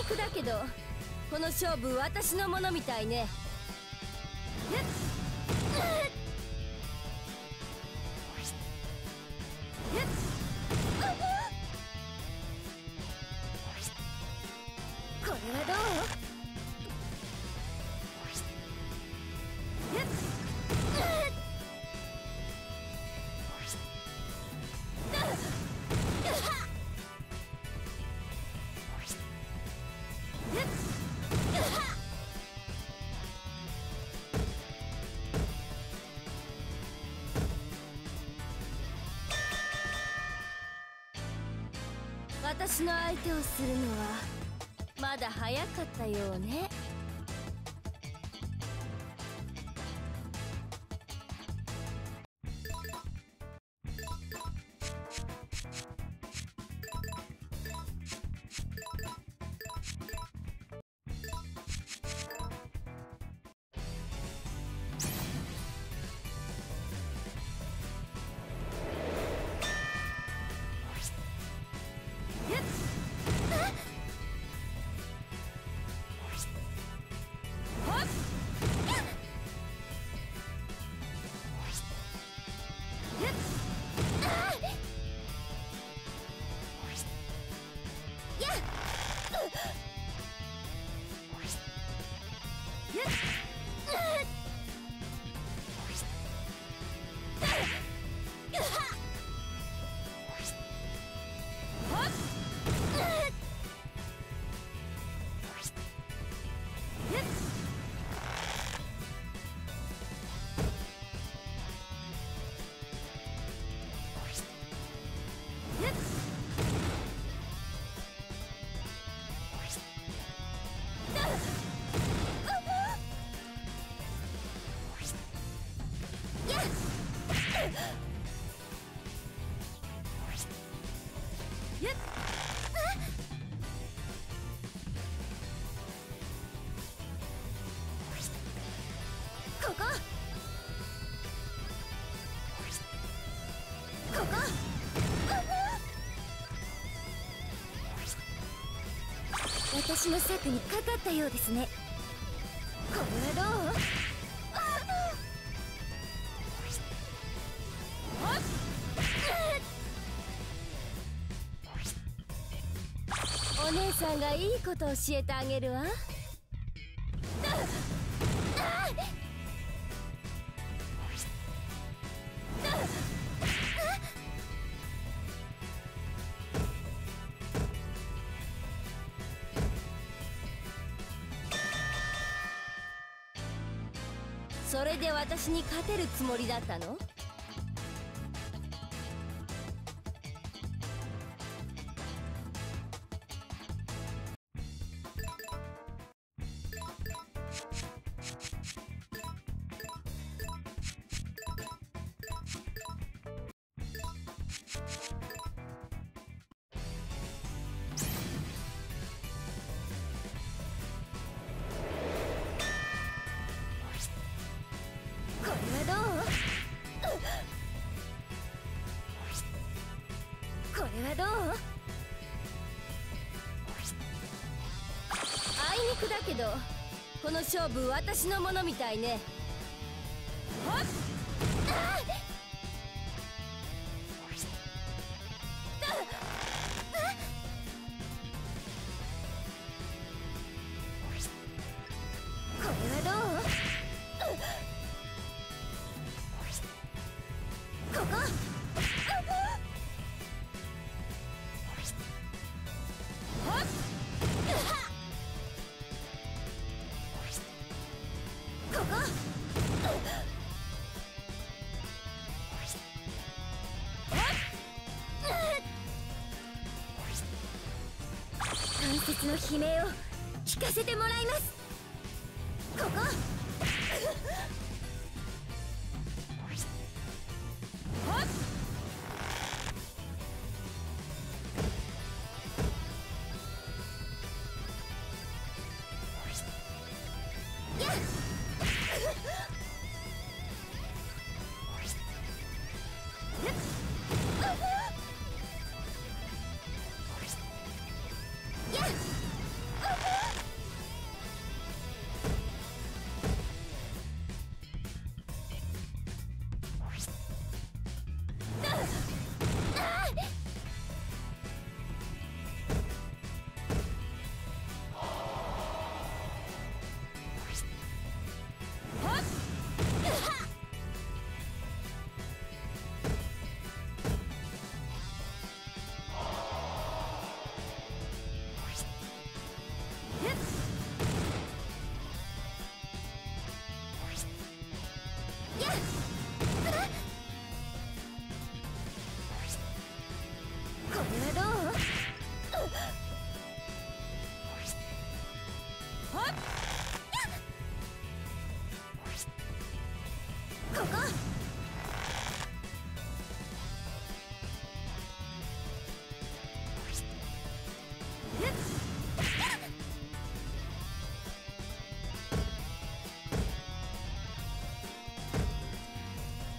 くだけどこの勝負私のものみたいね。これはどう？私の相手をするのはまだ早かったようね。私の策にかかったようですね。これはどう？お姉さんがいいこと教えてあげるわ。それで私に勝てるつもりだったの？これはどう？あいにくだけどこの勝負私のものみたいね。これはどう？ここ！関節の悲鳴を聞かせてもらいます。ここ！こここ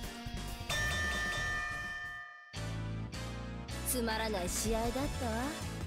つまらない試合だったわ。